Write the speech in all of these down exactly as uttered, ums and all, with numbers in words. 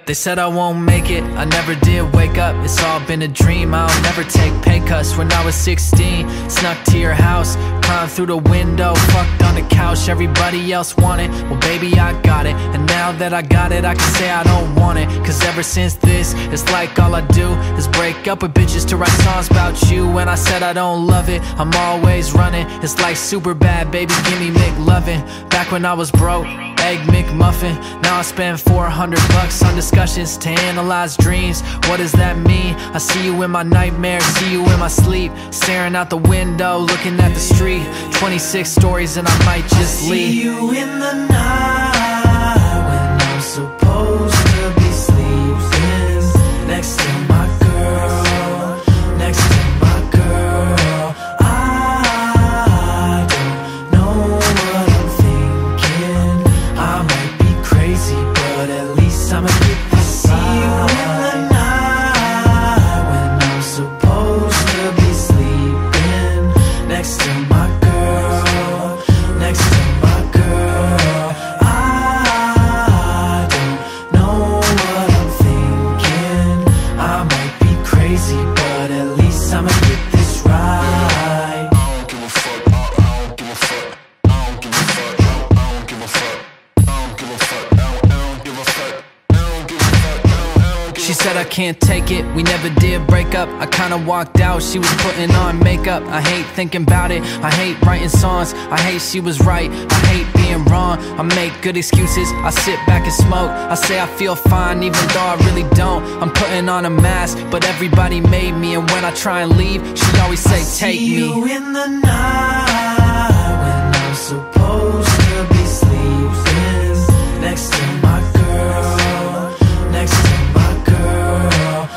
They said I won't make it, I never did wake up. It's all been a dream, I'll never take pay cuts. When I was sixteen, snuck to your house, climbed through the window, fucked on the couch. Everybody else wanted, well baby I got it. And now that I got it, I can say I don't want it. Cause ever since this, it's like all I do is break up with bitches to write songs about you. When I said I don't love it, I'm always running. It's like super bad, baby, give me McLovin'. Back when I was broke, Egg McMuffin. Now I spend four hundred bucks on discussions to analyze dreams. What does that mean? I see you in my nightmares, see you in my sleep, staring out the window, looking at the street. Twenty-six stories and I might just leave. I see you in the night when I'm supposed to be sleeping next to my girl, next to my girl. I don't know what I'm thinking. I might be crazy, but at least I'ma get this right. See you in the night when I'm supposed to be sleeping next to my girl, next to my girl. I don't know what I'm thinking. I might be crazy, but at least I'ma get this right. I don't give a fuck, I don't give a fuck, I don't give a fuck, I don't give a fuck, I don't give a fuck, I don't give a fuck, I don't give a fuck, I don't give a fuck. She said I can't take it, we never did break up. I kinda walked out, she was putting on makeup. I hate thinking about it, I hate writing songs. I hate she was right, I hate being wrong. I make good excuses, I sit back and smoke. I say I feel fine even though I really don't. I'm putting on a mask, but everybody made me. And when I try and leave, she always say take See me. you in the night when I'm supposed to be sleeping next to my girl, next to my girl.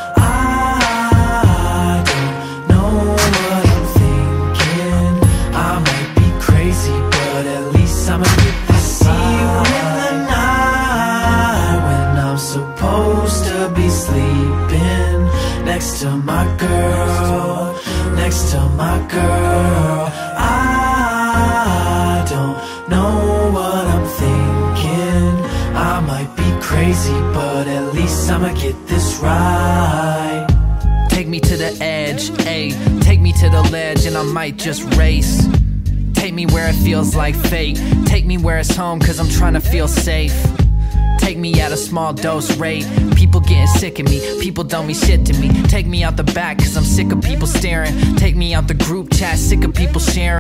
I don't know what I'm thinking. I might be crazy, but at least I'ma get this right. See you in the night when I'm supposed to be sleeping next to my girl, next to my girl. I don't know what I'm thinking. I might be crazy, but at least I'ma get this right. Take me to the edge, ayy. Take me to the ledge and I might just race. Take me where it feels like fate. Take me where it's home cause I'm trying to feel safe. Take me at a small dose rate. People getting sick of me, people don't mean shit to me. Take me out the back cause I'm sick of people staring. Take me out the group chat, sick of people sharing.